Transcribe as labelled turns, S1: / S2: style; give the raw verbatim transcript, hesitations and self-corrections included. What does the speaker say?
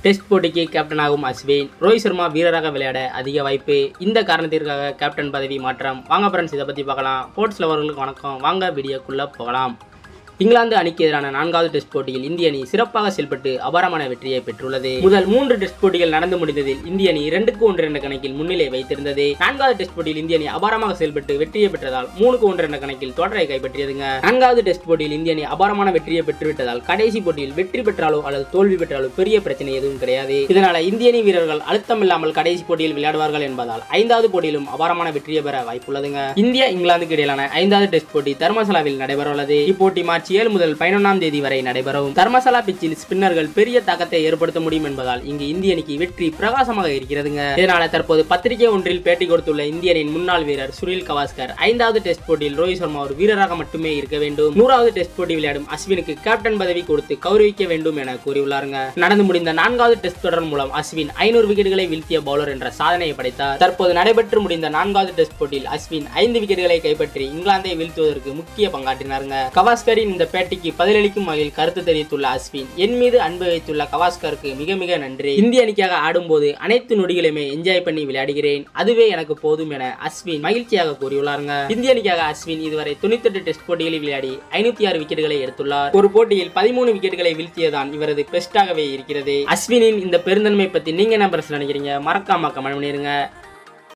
S1: Test போட்டிக்கு கேப்டனாகும் அஸ்வின். ரோஹித் சர்மா வீரராக விளையாட அதிக வாய்ப்பு. இந்த காரணத்திற்காக கேப்டன் பதவி மாற்றம். வாங்க ஃப்ரெண்ட்ஸ், இதை பற்றி பார்க்கலாம். ஸ்போர்ட்ஸ் லவர்களுக்கு வணக்கம். வாங்க வீடியோக்குள்ளே போகலாம். இங்கிலாந்து அணிக்கு எதிரான நான்காவது டெஸ்ட் போட்டியில் இந்திய அணி சிறப்பாக செயல்பட்டு அபாரமான வெற்றியை பெற்றுள்ளது. முதல் மூன்று டெஸ்ட் போட்டிகள் நடந்து முடிந்ததில் இந்திய அணி இரண்டுக்கு ஒன்று என்ற கணக்கில் முன்னிலை வைத்திருந்தது. நான்காவது டெஸ்ட் போட்டியில் இந்திய அணி அபாரமாக செயல்பட்டு வெற்றியை பெற்றதால் மூணுக்கு ஒன்று என்ற கணக்கில் தொடரை கைப்பற்றியதுங்க. நான்காவது டெஸ்ட் போட்டியில் இந்திய அணி அபாரமான வெற்றியை பெற்றுவிட்டதால் கடைசி போட்டியில் வெற்றி பெற்றாலோ அல்லது தோல்வி பெற்றாலோ பெரிய பிரச்சனை எதுவும் கிடையாது. இதனால இந்திய அணி வீரர்கள் அழுத்தம் இல்லாமல் கடைசி போட்டியில் விளையாடுவார்கள் என்பதால் ஐந்தாவது போட்டியிலும் அபாரமான வெற்றியை பெற வாய்ப்புள்ளதுங்க. இந்தியா இங்கிலாந்துக்கு இடையிலான ஐந்தாவது டெஸ்ட் போட்டி தர்மசாலாவில் நடைபெறவுள்ளது. இப்போட்டி மார்ச் ஏழு முதல் பதினொன்றாம் தேதி வரை நடைபெறும். தர்மசாலா பிச்சில் ஸ்பின்னர்கள் பெரிய தாக்கத்தை ஏற்படுத்த முடியும் என்பதால் இங்கு இந்திய அணிக்கு வெற்றி பிரகாசமாக இருக்கிறதுங்க. இதனால தற்போது பத்திரிகை ஒன்றில் பேட்டி கொடுத்துள்ள இந்திய அணியின் முன்னாள் வீரர் சுனில் கவாஸ்கர் ஐந்தாவது டெஸ்ட் போட்டியில் ரோஹித் சர்மா ஒரு வீரராக மட்டுமே இருக்க வேண்டும், நூறாவது டெஸ்ட் போட்டி விளையாடும் அஸ்வினுக்கு கேப்டன் பதவி கொடுத்து கௌரவிக்க வேண்டும் என கூறியுள்ளாருங்க. நடந்து முடிந்த நான்காவது டெஸ்ட் தொடர் மூலம் அஸ்வின் ஐநூறு விக்கெட்டுகளை வீழ்த்திய பவுலர் என்ற சாதனையை படைத்தார். தற்போது நடைபெற்று முடிந்த நான்காவது டெஸ்ட் போட்டியில் அஸ்வின் ஐந்து விக்கெட்டுகளை கைப்பற்றி இங்கிலாந்தை வீழ்த்துவதற்கு முக்கிய பங்காற்றினாருங்க. கவாஸ்கரின் இந்த பேட்டிக்கு பதிலளிக்கும் வகையில் கருத்து தெரிவித்துள்ள அஸ்வின், என் மீது அன்பு வைத்துள்ள கவாஸ்கருக்கு மிக மிக நன்றி. இந்திய அணிக்காக ஆடும்போது அனைத்து நொடிகளையுமே என்ஜாய் பண்ணி விளையாடுகிறேன், அதுவே எனக்கு போதும் என அஸ்வின் மகிழ்ச்சியாக கூறியுள்ளாருங்க. இந்திய அணிக்காக அஸ்வின் இதுவரை தொண்ணூத்தி எட்டு டெஸ்ட் போட்டிகளில் விளையாடி ஐநூத்தி ஆறு விக்கெட்டுகளை எடுத்துள்ளார். ஒரு போட்டியில் பதிமூணு விக்கெட்டுகளை வீழ்த்தியதான் இவரது பெஸ்டாகவே இருக்கிறது. அஸ்வினின் இந்த பெருந்தன்மை பத்தி நீங்க என்ன நினைக்கிறீங்க? மறக்காம கமெண்ட் பண்ணிருங்க.